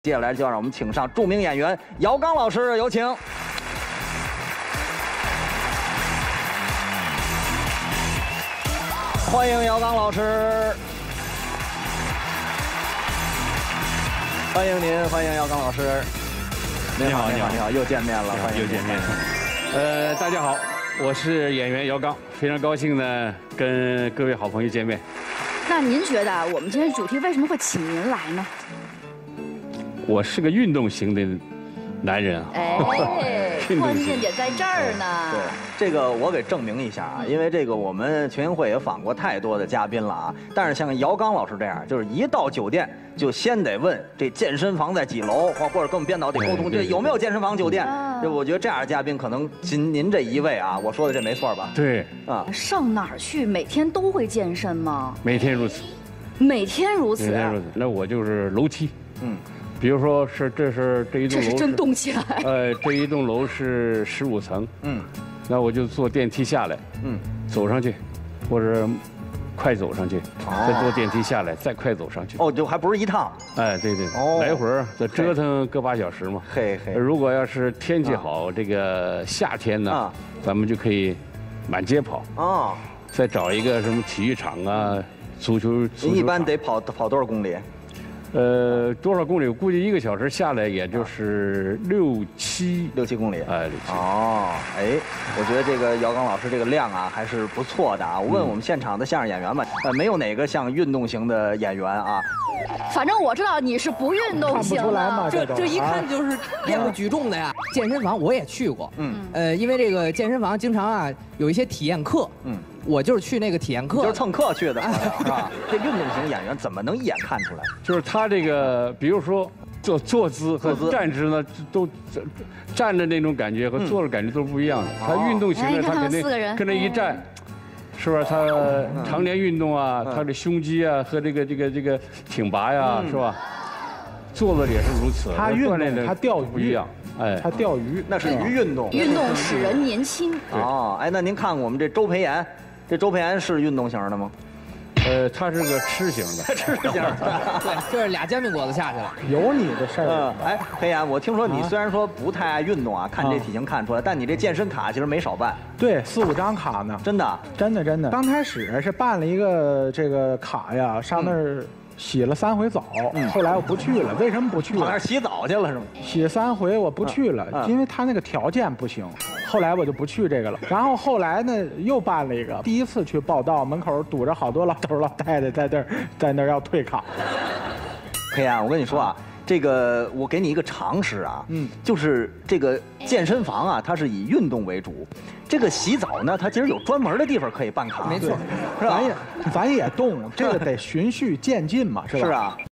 接下来就让我们请上著名演员姚刚老师，有请。欢迎姚刚老师，欢迎您，欢迎姚刚老师。 你好， 你好，又见面了，欢迎又见面了。大家好，我是演员姚刚，非常高兴呢跟各位好朋友见面。 那您觉得我们今天主题为什么会请您来呢？ 我是个运动型的男人啊。 哎，关键点在这儿呢。 对，这个我给证明一下啊，因为这个我们全运会也访过太多的嘉宾了啊。但是像姚刚老师这样，就是一到酒店就先得问这健身房在几楼，或者跟我们编导得沟通，这有没有健身房酒店。这我觉得这样的嘉宾可能仅您这一位啊，我说的这没错吧？ 对啊。 上哪儿去？每天都会健身吗？ 每天如此。 每天如此。 每天如此。那我就是楼梯。比如说这是这一栋楼， 这是真动起来。 这一栋楼是15层。那我就坐电梯下来。走上去，或者快走上去，再坐电梯下来，再快走上去。 哦，就还不是一趟。 哎，对对，来回再折腾个8小时嘛。 嘿嘿。 如果要是天气好，这个夏天呢，咱们就可以满街跑。再找一个什么体育场啊，足球。 一般得跑多少公里？ 多少公里？我估计1个小时下来也就是6、7公里。哎，6、7。 哦，哎，我觉得这个姚刚老师这个量啊还是不错的啊。我问我们现场的相声演员们，没有哪个像运动型的演员啊。 反正我知道你是不运动型的。 看不出来嘛， 这一看就是练过举重的呀。健身房我也去过。因为这个健身房经常啊有一些体验课。我就是去那个体验课， 就是蹭课去的，是吧？这运动型演员怎么能一眼看出来？ 就是他这个，比如说坐姿和站姿呢，都站着那种感觉和坐的感觉都是不一样的。他运动型的，他肯定跟着一站，是不是？他常年运动啊，他的胸肌啊和这个挺拔呀，是吧？坐着也是如此。 他运动，他钓鱼不一样。哎， 他钓鱼那是鱼运动。 运动使人年轻。 哦，哎，那您看过我们这周培炎？这周培炎是运动型的吗？ 他是个吃型的。 吃型的。 对，就是俩煎饼果子下去了。 有你的事儿。 哎，培炎，我听说你虽然说不太爱运动啊，看这体型看出来，但你这健身卡其实没少办。 对，4、5张卡呢。 真的？ 真的。刚开始是办了一个这个卡呀，上那儿洗了3回澡，后来我不去了。为什么不去了？ 跑那儿洗澡去了是吗？ 洗3回我不去了，因为他那个条件不行。后来我就不去这个了。然后后来呢，又办了一个。第一次去报到，门口堵着好多老头老太太在那儿要退卡。 培炎，我跟你说啊，这个我给你一个常识啊，就是这个健身房啊，它是以运动为主。这个洗澡呢，它其实有专门的地方可以办卡。 没错， 是吧？ 咱也动，这个得循序渐进嘛，是吧？ 是啊。